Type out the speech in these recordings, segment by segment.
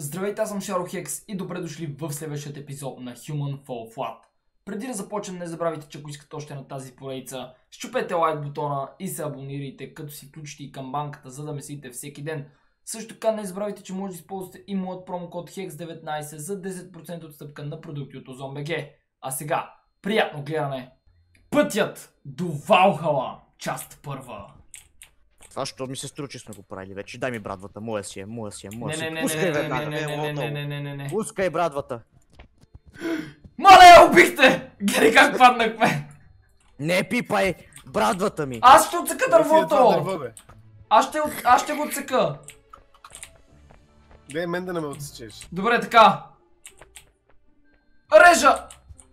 Здравейте, аз съм Шарохекс и добре дошли в следващия епизод на Human Fall Flat. Преди да започнем, не забравяйте, че ако искате още на тази поредица, щупете лайк бутона и се абонирайте, като си включите и камбанката, за да ме следите всеки ден. Също така не забравяйте, че може да използвате и моят промокод HEX19 за 10% отстъпка на продукти от OZON.BG. А сега, приятно гледане! Пътят до Валхала, част първа. Това що ми се струва, че сме го правили вече. Дай ми брадвата, моя си е. Не. Пускай брадвата. Мале, убихте! Гледай как паднахме! Не пипай брадвата ми. Аз ще отсека дървото! Аз ще го отсека. Дай мен да не ме отсечеш. Добре, така. Режа!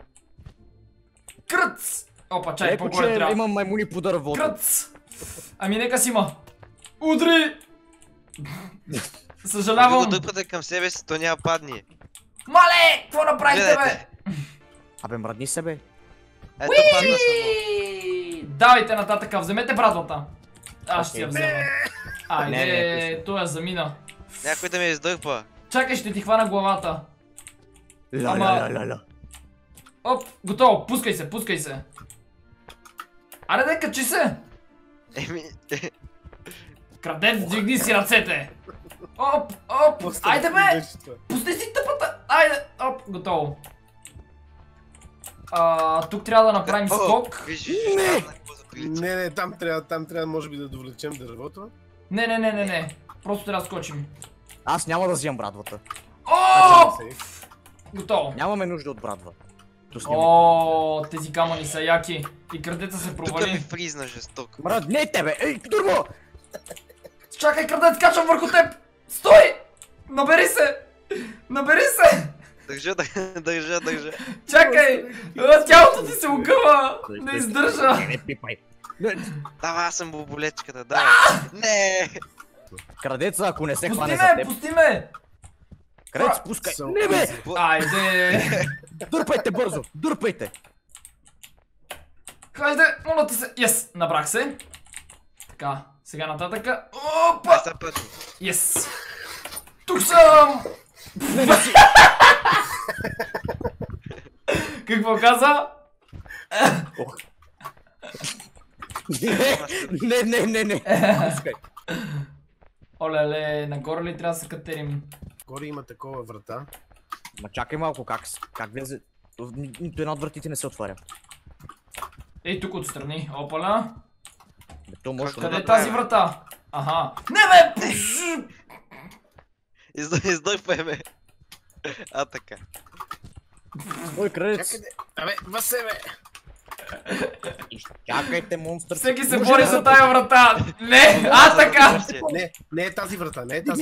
Кръц! Опа, чай, Леко, по-горе че трябва. имам маймуни по дървото. Кръц! Ами нека си има. Удри! Съжалявам. Ако го дъпате към себе си, то няма падни. Мале! Какво направихте, бе? Абе, мръдни се, бе. Ето падна само. Давайте нататък, вземете брадвата. Аз ще я взема. Не, Айде, той я замина. Някой да ме издърпа. Чакай, ще ти хвана главата. Ля. Оп, готово, пускай се. Аре, дай, качи се! Еми... Крадец, дигни си ръцете! Оп, айде бе! Пусти си тъпата! Айде, оп, готово. Тук трябва да направим скок. Не, там трябва може би да довлечем дървото. Не, просто трябва да скочим. Аз няма да взимам брадвата. Оп! Готово. Нямаме нужда от брадва. Тези камъни са яки. И крадеца се Тук ми провали. фризна жесток. Мръднете, бе! Ей, дурмо! Чакай, крадец, качвам върху теб! Стой! Набери се! Държа. Чакай! Тялото ти се огъва! Не издържа! Не пипай. Давай, аз съм боболечката, давай. Не! Крадеца, ако не се хване за теб. Пусти ме! Крадец, пускай. Не, бе! Айде! Дърпайте бързо, дърпайте! Хайде, моля ти се! Йес! Набрах се. Така, сега нататъка. Опа! Аз съм пътно. Йес! Тук съм! Какво каза? Не. Пускай. Оле, нагоре ли трябва да се катерим? Горе има такова врата. Ма чакай малко, как влезе? Нито една от вратите не се отваря. Ей, тук отстрани. Опаля. То може Къде да е тази врата? Аха. Не бе! Издърпай ме. Така. Ой, крадец. Абе, въсе бе! Чакайте, монстър. Всеки се бори за тая врата! Не! Така! Не е тази врата,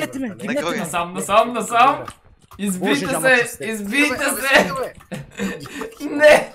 Насам! Избийте се! Не!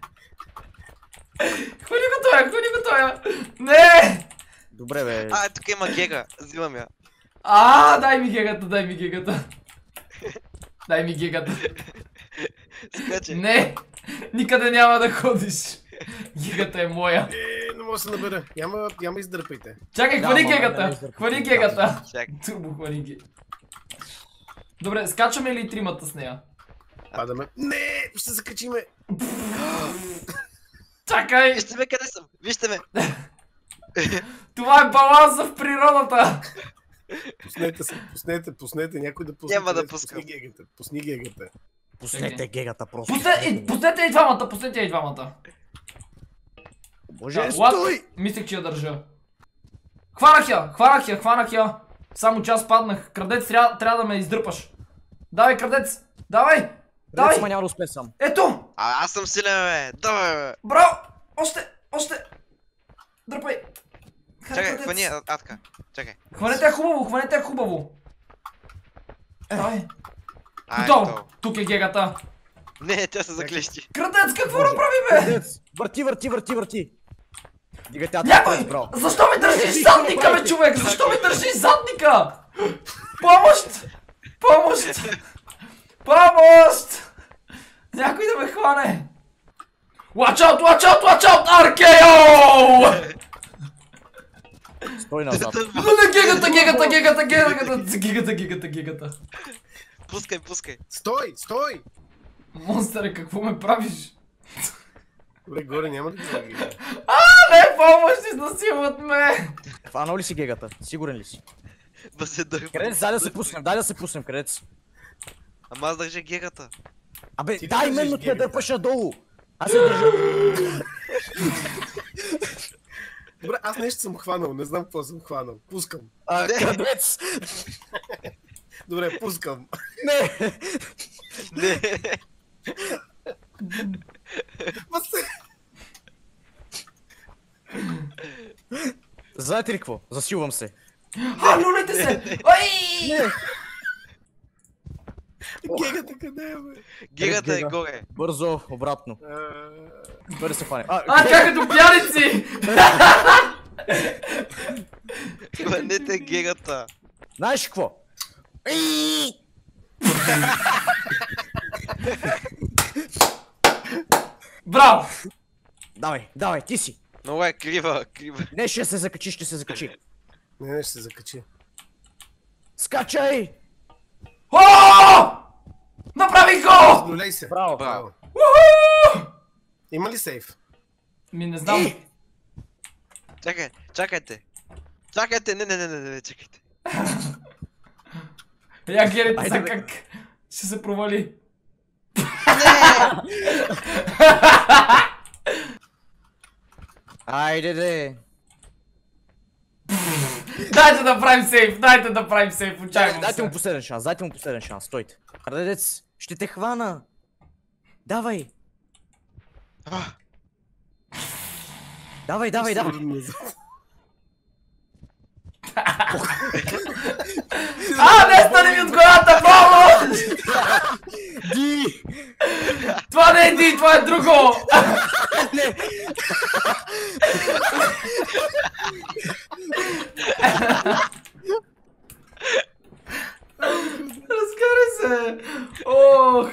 Хвани го тоя! Не! Добре, бе. Тук има гега, взимам я. Дай ми гегата. Дай ми гегата. Скачай. Не! Никъде няма да ходиш. Гегата е моя. Не мога да се набера. Яма издърпайте. Чакай, хвани гегата. Чакай. Турбо хвани гегата. Добре, скачаме ли тримата с нея? Падаме. Не! Ще се закачиме! Чакай! Вижте ме къде съм, вижте ме. Това е баланса в природата! Пуснете, някой да пусне. Няма да пускам. Пусни гегата. Пуснете гегата просто. Пуснете и двамата! Боже, стой! Мислех, че я държа. Хванах я! Само че аз паднах. Крадец, трябва да ме издърпаш. Давай, крадец! Давай! Крадец, ма няма да успе сам. Ето! Аз съм силен, бе. Давай, бе. Браво! Още! Дърпай! Чакай, хвани, така. Чакай. Хванете хубаво! Давай! Готово! Тук е гегата! Не, тя се заклещи. Крадец, какво направи, бе? Крадец, върти. Дига театър, бро. Защо ми държиш задника, бе, човек? Защо ми държиш задника? Помощ! Някой да ме хване! Watch out! Аркео! Стой назад. Гигата! Пускай. Стой, стой! Монстър, какво ме правиш? Добре, горе няма ли да ги? Не, помощ, изнасилват ме! Фанал ли си гегата? Сигурен ли си? Ба се дърпа. Кредец, дай да се пуснем, кредец. Ама аз държа гегата. Абе, Ти дай държиш именно ти я гегата. дърпаш надолу. Аз се държа. Добре, аз нещо съм хванал, не знам какво съм хванал. Пускам. Кредец! Добре, пускам. Не! Не. Ма се... Знаете ли какво? Засилвам се. Люлите се! Ой! Гегата къде е, бе? Гегата е Гега. горе. Бързо, обратно. Той да се фане. Чакай до пияници! Хванете гегата. Знаеш какво? Браво! Давай, ти си. Много е крива. Не, ще се закачи. Не, ще се закачи. Скачай! О! Направих го! Нулей се. Браво. Има ли сейф? Ми не знам. Чакайте. Не, чакайте. Я гледайте Айде, сега бе. как ще се провали. Айде де. Дайте да правим сейф, отчаявам Дайте му се. последен шанс, стойте. Крадец, ще те хвана. Давай. Давай. Не стане ми от гората, браво! Ди! Това не е Ди, това е друго! Разкара се! Ох!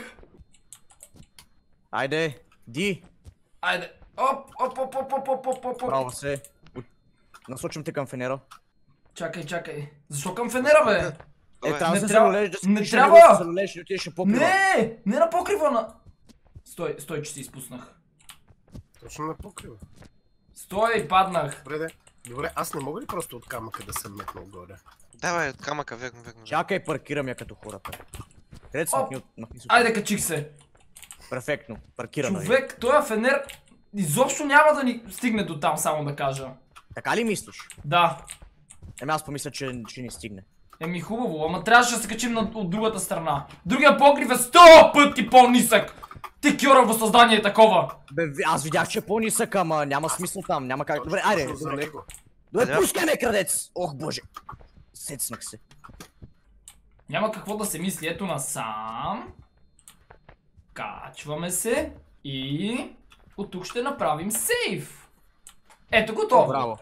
Айде, Ди! Айде! Оп! Браво се. Насочвам те към фенера. Чакай. Защо към фенера, бе? Трябва не да се трябва- залулеш, да се не пише трябва! него, да се залулеш и отидеш на покрива. Не на покрива на... Стой, че се изпуснах. Точно на покрива. Стой, паднах. Добре, аз не мога ли просто от камъка да съм метнал горе? Давай от камъка, верно. Чакай, паркирам я като хората. Където Оп. съм махни. Айде, качих се. Перфектно, паркирана е. Човек, този фенер изобщо няма да ни стигне до там, само да кажа. Така ли мислиш? Да. Аз помисля, че ще ни стигне. Еми хубаво, ама трябваше да се качим от другата страна. Другия покрив е 100 пъти по-нисък. Ти кьорово създание е такова. Бе, аз видях, че е по-нисък, ама няма смисъл там, няма как. Добре, айде, Точно за него. добре, пускай ме, крадец! Ох, боже. Сецнах се. Няма какво да се мисли, ето насам. Качваме се и от тук ще направим сейф. Ето готово. Браво.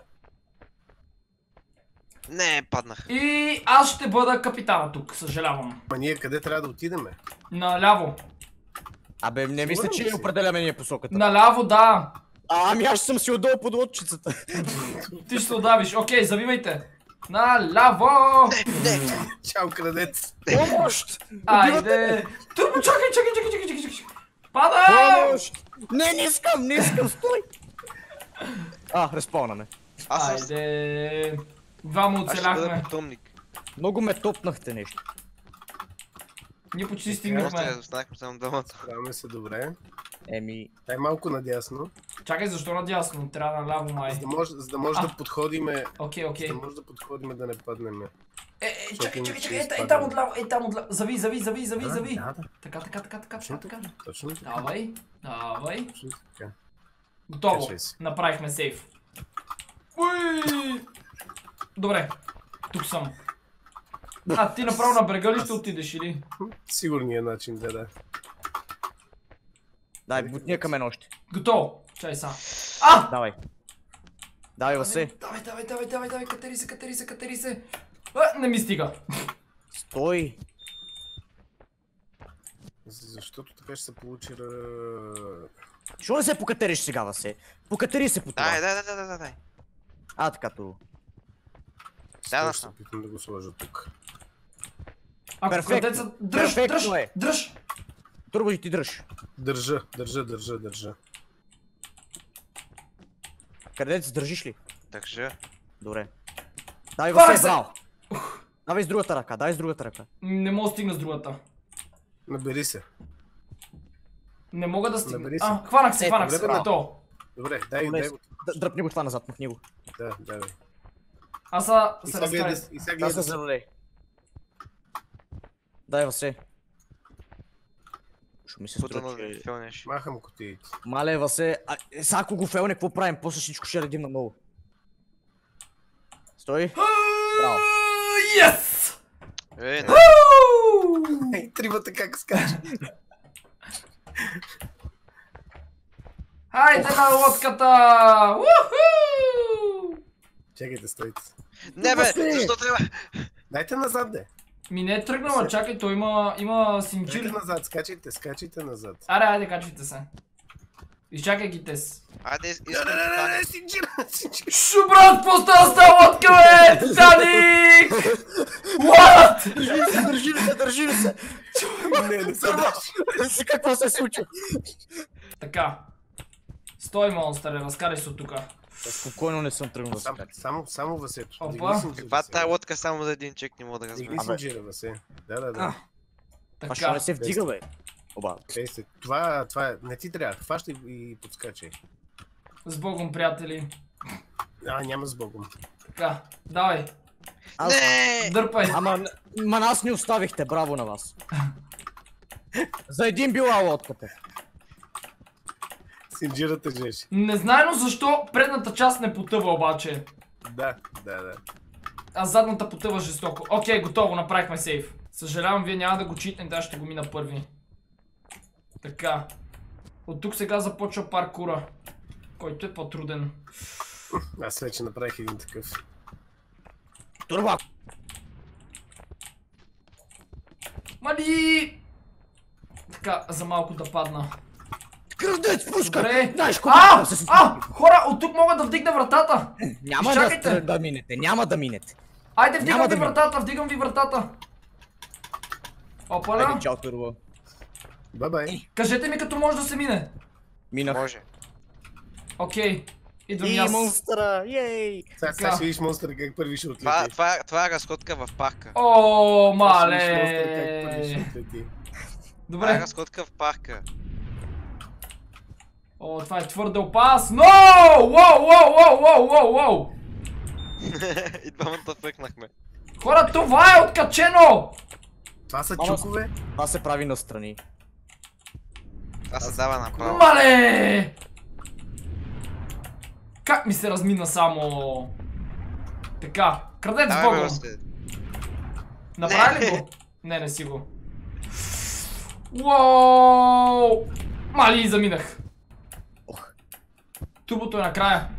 Не, паднах. И аз ще бъда капитана тук, съжалявам. Ма ние къде трябва да отидеме? Наляво. Абе, не мисля, че определяме ние посоката. Наляво, да. Ами аз ще съм си отдолу под лодчицата. Ти ще се удавиш. Окей, завивайте. Наляво! Чао, крадец! Помощ! Айде! Турбо, чакай! Падам! Помощ! Не искам, стой! Респаунаме. Аз съм... Айде! Двама Аз ще бъда оцеляхме. потомник. Много ме топнахте нещо. Ние почти Просто стигнахме. останахме само двамата. Справяме се добре. Еми, Дай малко надясно, Чакай, защо надясно? Трябва наляво, май. за да може да подходиме, Окей. да не паднем. Чакай, ще ей там отляво, Зави. Да. Така. Точно така. Давай. Точно така. Готово. Качай се. Направихме сейф. Уй! Добре. Тук съм. Ти направо на брега ли ще отидеш или? Сигурният начин, да. дай, бутния към мен още. Готово. Чай са. Давай. Давай, Васе. Давай, катери се. Не ми стига. Стой. Защото така ще се получи... Защо не се покатериш сега, Васе? Покатери се по това. Дай. Така, Туру. Да, Ще се опитам да го сложа тук. Ако Перфектно. крадеца... Дръж, Перфектно дръж, е. дръж! Турбо ти дръж. Държа. Крадец, държиш ли? Държа. Добре. Дай Хвана Васе, се! браво. Давай с другата ръка, Не мога да стигна с другата. Набери се. Не мога да стигна. Набери се. Хванах се, Ето, хванах се. добре, То. Добре, дай го. Дръпни го това назад, махни го. Да, давай. Аз И се сега гледай, разкарах. и сега Да се гледай. залей. Дай Васе. Ще ми се Пута струва, на че... филнеш. Махам кутиите. Мале, Васе, сега ако го фелне, какво правим? После всичко ще редим на много. Стой. Браво. Yes! Ей, не. Ей, тримата как скача. Хайде на лодката! Уху! Чакайте, стойте. Не бе, защо трябва? Дайте назад, де. Ми не е тръгнала, чакай, той има Дайте синджир. назад, скачайте назад. Аре, айде, качвайте се. Изчакай ги тес. Айде, искам Не, да стане. Синджир. Шу, брат, какво става с тази лодка, бе? Титаник! What? Държи ли се. Не се държи. Какво се случва? Така. Стой, монстър, разкарай се от тука. Спокойно не съм тръгнал да се кача. Само Васето. Опа. Дигни синджира, Каква сега. тая лодка само за един чек не мога да Дигни разбера. синджира, Васе. Да. А що Така. не се вдига, бе? Оба. Честе. Това не ти трябва. Хващай и подскачай. С Богом, приятели. Няма с Богом. Така, давай. Не! Дърпай. Ама нас не оставихте, браво на вас. За един била лодката. Синджирата жеше. Незнайно защо предната част не потъва обаче. Да. А задната потъва жестоко. Окей, готово, направихме сейф. Съжалявам, вие няма да го читнете, аз ще го мина първи. Така. От тук сега започва паркура. Който е по-труден. Аз вече направих един такъв. Турба! Мали! Така, за малко да падна. Крадец, пушка! Добре. Знаеш колко се случи? Хора, от тук мога да вдигна вратата! Няма изчакайте. да минете, няма да минете. Айде, вдигам Няма ви да ми- вратата, вдигам ви вратата! Опа, Айде, чао, Турбо. Бай-бай. Кажете ми като може да се мине. Минах. Може. Окей, идвам и И аз. монстъра, ей! Сега ще видиш монстър как първи ще отлети. Това е разходка в парка. О, Сега ще видиш монстър как първи ще мале! отлети. Това е Добре. разходка в парка. О, това е твърде опасно! Воу! И двамата фъкнахме. Хора, това е откачено! Това са Мама, чукове. Това се прави настрани. Това се дава направо. Мале! Как ми се размина само? Така, крадец Давай, Богом. Росте. Направи ли го? Не си го. Уоу! Мали, заминах. Ох. Тубото е накрая.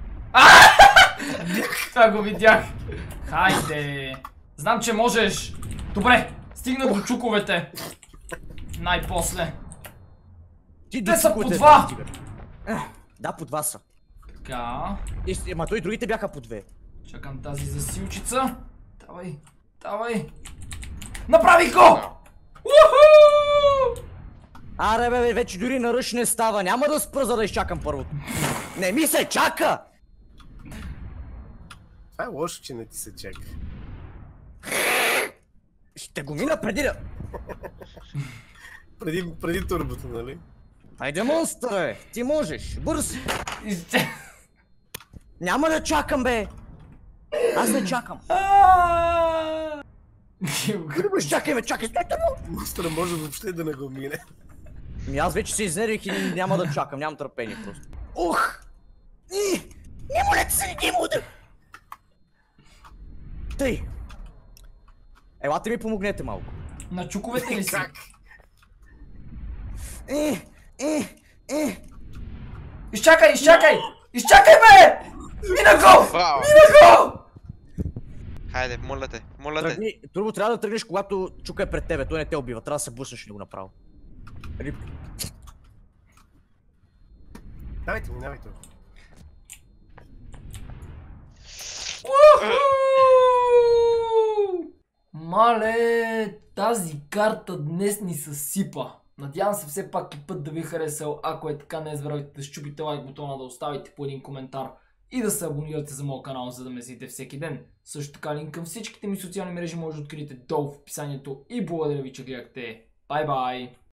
Това го видях. Хайде. Знам, че можеш. Добре, стигна до чуковете. Най-после. Те са по два. Да, по два са. Така. Ама той и другите бяха по две. Чакам тази засилчица. Давай. Направи го! Уху! Аре бе, вече дори на ръж не става. Няма да спра, за да изчакам първото. Не ми се чака! Това е лошо, че не ти се чака. Ще го мина преди да... Преди турбото, нали? Хайде, монстър, ти можеш. Бърз! Изче- Няма да чакам, бе! Аз не чакам. Грибаш, чакай, бе, чакай, стойте му! Монстъра може въобще да не го мине. Аз вече се изнервих и няма да чакам, нямам търпение просто. Ух! Не молете се, не му. Тъй! Елате ми помогнете малко. На чуковете ли си? Как? Изчакай! Изчакай, бе! Мина го! Браво! Мина го! Хайде, моля те. Тръгни, Турбо, трябва да тръгнеш, когато чука е пред тебе, той не те убива, трябва да се бушнеш и го направо. Давайте, минавайте. Уху! Мале, тази карта днес ни съсипа. Надявам се все пак и път да ви харесал. Ако е така, не забравяйте да щупите лайк бутона, да оставите по един коментар и да се абонирате за моят канал, за да ме следите всеки ден. Също така линк към всичките ми социални мрежи може да откриете долу в описанието и благодаря ви, че гледахте. Бай-бай!